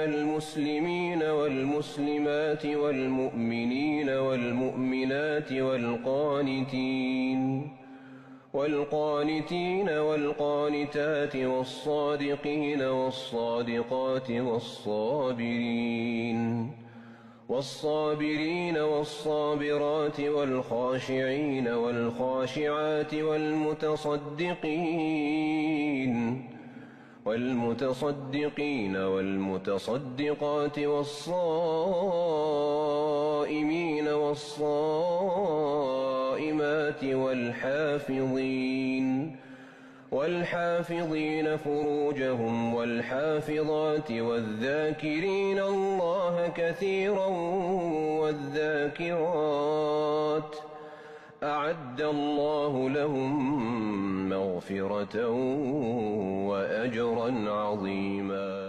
المسلمين والمسلمات والمؤمنين والمؤمنات والقانتين والقانتات والصادقين والصادقات والصابرين والصابرات والخاشعين والخاشعات والمتصدقين والمتصدقات والصائمين والصائمات والحافظين فروجهم والحافظات والذاكرين الله كثيرا والذاكرات أعد الله لهم مغفرة وأجرا عظيما.